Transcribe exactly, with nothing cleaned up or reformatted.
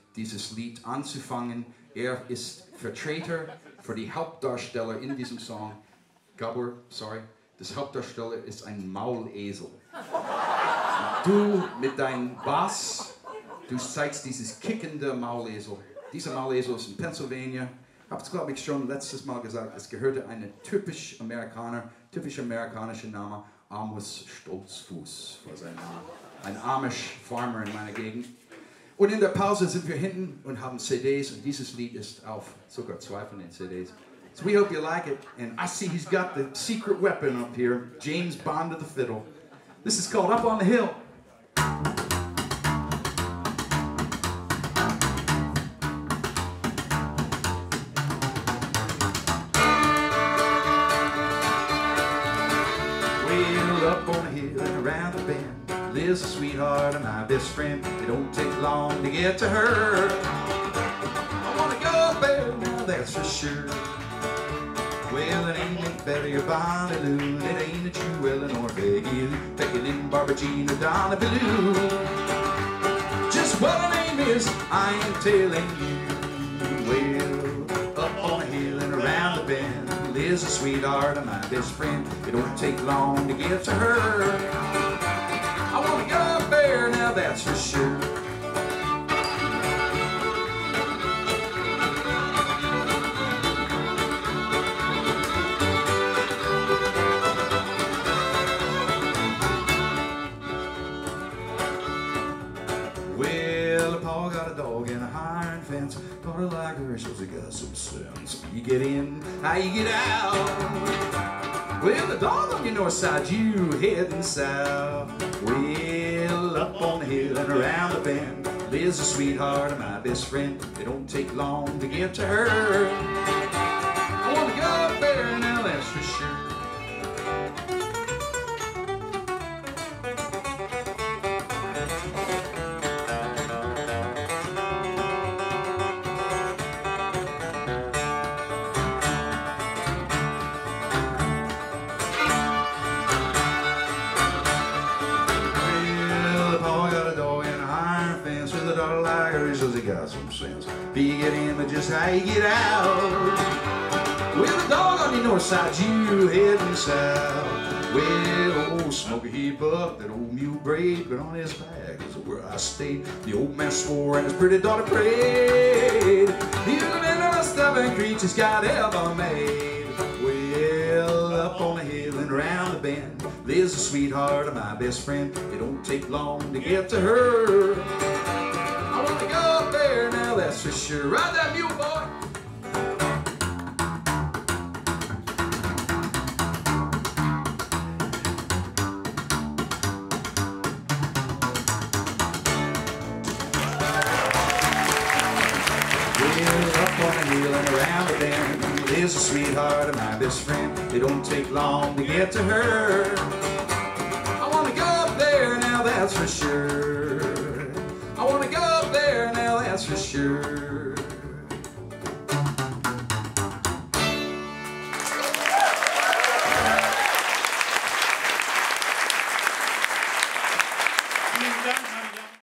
dieses Lied anzufangen. Er ist Vertreter für die Hauptdarsteller in diesem Song. Gabor, sorry, das Hauptdarsteller ist ein Maulesel. Du mit deinem Bass, du zeigst dieses kickende Maulesel. Dieser Maulesel ist in Pennsylvania. Ich habe es, glaube ich, schon letztes Mal gesagt, es gehörte einem typisch Amerikaner, typisch amerikanischer Name, Amos Stolzfuß war sein Name. Ein Amish Farmer in meiner Gegend. Und in der Pause sind wir hinten und haben C Ds und dieses Lied ist auf sogar zwei von den C Ds. So we hope you like it. And I see he's got the secret weapon up here, James Bond of the fiddle. This is called Up on the Hill. Up on a hill and around the bend lives a sweetheart of my best friend. It don't take long to get to her. I wanna go up there now, that's for sure. Well, it ain't any better, your Bonnaloo. It ain't a Jewellen or Peggy Lou. Take it in Barbara-Jean or Donna Ballou. Just what her name is, I ain't telling you. Well, up on a hill and around the bend is a sweetheart of my best friend. It don't take long to get to her. I want to go up there now, that's for sure. Well, Pa got a dog and a iron fence. Got her like her, she's got some sense. You get in, how you get out? Well, the dog on your north side, you heading south. Well, up on the hill and around the bend lives a sweetheart of my best friend. It don't take long to get to her. I want to go up there now, that's for sure. Says he got some sense. Be get in, but just how you get out. Well, the dog on your north side, you heading south. Well, old Smokey, he bucked that old mule brave, but on his back is where I stayed. The old man swore and his pretty daughter prayed. He's the man of stubborn creatures God ever made. Well, up on the hill and around the bend lives the sweetheart of my best friend. It don't take long to get to her. I want to go up there now, that's for sure. Ride that mule, boy. Well, up on the hill and around the bend lives the sweetheart of my best friend. It don't take long to get to her. I want to go up there now, that's for sure. I want to go up there now, that's for sure.